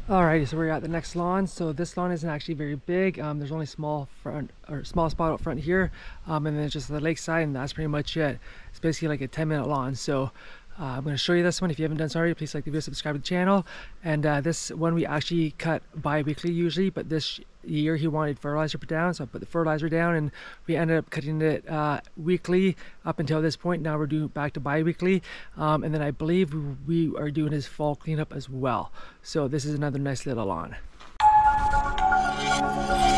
Alrighty, so we're at the next lawn. So this lawn isn't actually very big. There's only small spot out front here, and then it's just the lakeside, and that's pretty much it. It's basically like a 10-minute lawn. So I'm going to show you this one. If you haven't done so already, please like the video, subscribe to the channel. And this one we actually cut bi-weekly usually, but this year he wanted fertilizer put down, so I put the fertilizer down, and we ended up cutting it weekly up until this point. Now we're doing back to bi-weekly, and then I believe we are doing his fall cleanup as well. So this is another nice little lawn.